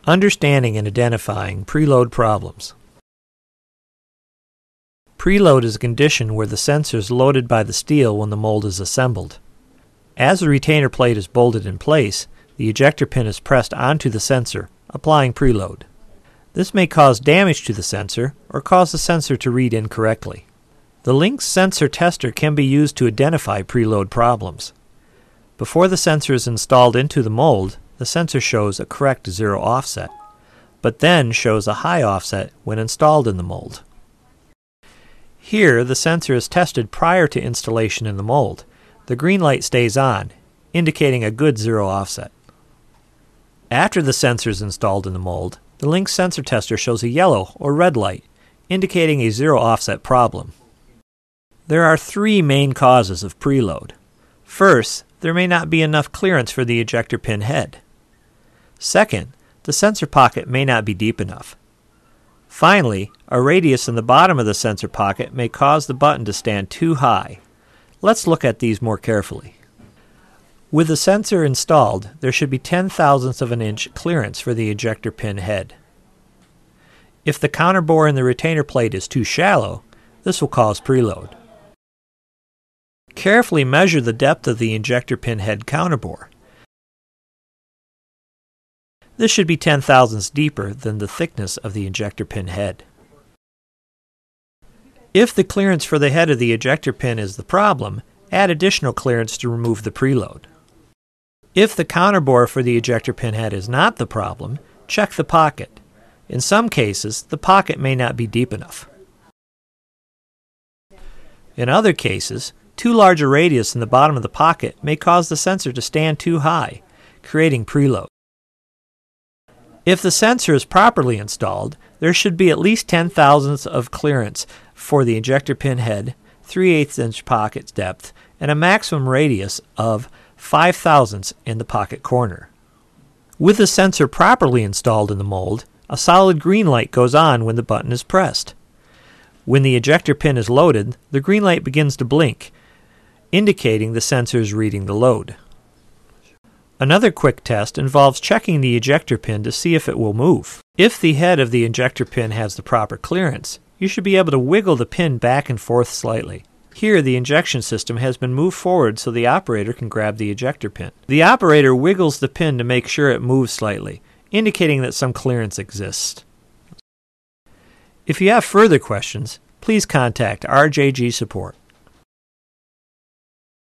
Understanding and identifying preload problems. Preload is a condition where the sensor is loaded by the steel when the mold is assembled. As the retainer plate is bolted in place, the ejector pin is pressed onto the sensor, applying preload. This may cause damage to the sensor or cause the sensor to read incorrectly. The Lynx sensor tester can be used to identify preload problems. Before the sensor is installed into the mold, the sensor shows a correct 0 offset, but then shows a high offset when installed in the mold. Here, the sensor is tested prior to installation in the mold. The green light stays on, indicating a good 0 offset. After the sensor is installed in the mold, the Lynx sensor tester shows a yellow or red light, indicating a 0 offset problem. There are 3 main causes of preload. First, there may not be enough clearance for the ejector pin head. Second, the sensor pocket may not be deep enough. Finally, a radius in the bottom of the sensor pocket may cause the button to stand too high. Let's look at these more carefully. With the sensor installed, there should be 0.010 of an inch clearance for the ejector pin head. If the counter bore in the retainer plate is too shallow, this will cause preload. Carefully measure the depth of the ejector pin head counter bore. This should be 0.010 deeper than the thickness of the ejector pin head. If the clearance for the head of the ejector pin is the problem, add additional clearance to remove the preload. If the counter bore for the ejector pin head is not the problem, check the pocket. In some cases, the pocket may not be deep enough. In other cases, too large a radius in the bottom of the pocket may cause the sensor to stand too high, creating preload. If the sensor is properly installed, there should be at least 0.010 of clearance for the ejector pin head, 3/8 inch pocket depth, and a maximum radius of 0.005 in the pocket corner. With the sensor properly installed in the mold, a solid green light goes on when the button is pressed. When the ejector pin is loaded, the green light begins to blink, indicating the sensor is reading the load. Another quick test involves checking the ejector pin to see if it will move. If the head of the ejector pin has the proper clearance, you should be able to wiggle the pin back and forth slightly. Here, the injection system has been moved forward so the operator can grab the ejector pin. The operator wiggles the pin to make sure it moves slightly, indicating that some clearance exists. If you have further questions, please contact RJG Support.